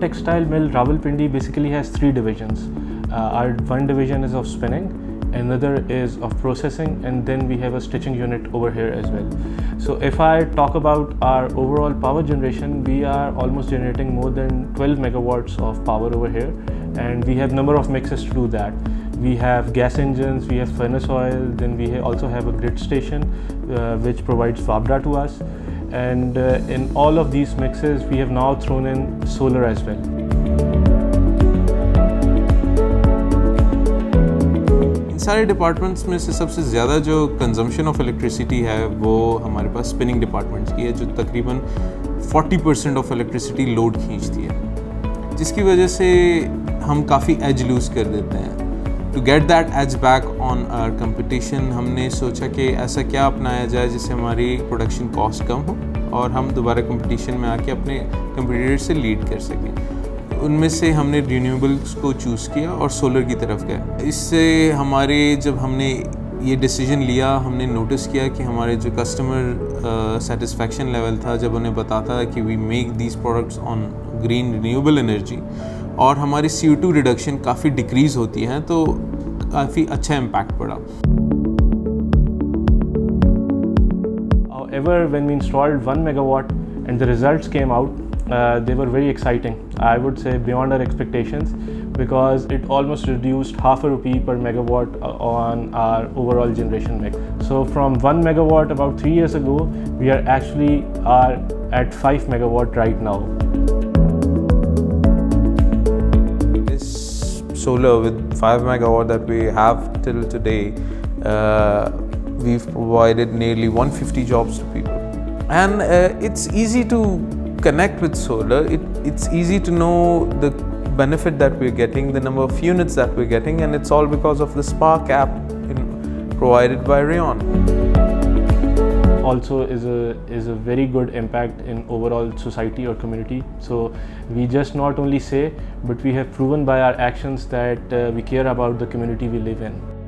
textile mill Rawalpindi basically has three divisions. Our one division is of spinning, another is of processing, and then we have a stitching unit over here as well. So if I talk about our overall power generation, we are almost generating more than 12 megawatts of power over here, and we have number of mixes to do that. We have gas engines, we have furnace oil, then we also have a grid station which provides Vabra to us, and in all of these mixes we have now thrown in solar as well. सारे departments में से सबसे ज़्यादा जो consumption of electricity है वो हमारे पास spinning departments की है, जो तकरीबन 40% ऑफ इलेक्ट्रिसिटी लोड खींचती है, जिसकी वजह से हम काफ़ी एज लूज़ कर देते हैं। To get that edge back on our competition, हमने सोचा कि ऐसा क्या अपनाया जाए जिससे हमारी प्रोडक्शन कॉस्ट कम हो और हम दोबारा कंपटीशन में आके अपने कंपटीटर से लीड कर सकें। उनमें से हमने रिन्यूएबल्स को चूज़ किया और सोलर की तरफ गए। इससे हमारे जब हमने ये डिसीजन लिया, हमने नोटिस किया कि हमारे जो कस्टमर सेटिस्फेक्शन लेवल था, जब उन्हें बताता है कि we make these products on green renewable energy और हमारी CO2 रिडक्शन काफ़ी डिक्रीज़ होती है, तो काफ़ी अच्छा इम्पैक्ट पड़ा। However, when we installed 1 megawatt and the results came out, they were very exciting. I would say beyond our expectations, because it almost reduced half a rupee per megawatt on our overall generation mix. So from 1 megawatt about 3 years ago, we are actually at 5 megawatt right now. This solar with 5 megawatt that we have till today, we've provided nearly 150 jobs to people, and it's easy to connect with solar. It's easy to know the benefit that we're getting, the number of units that we're getting, and it's all because of the Spark app provided by Rayon. Also is a very good impact in overall society or community. So we just not only say, but we have proven by our actions that we care about the community we live in.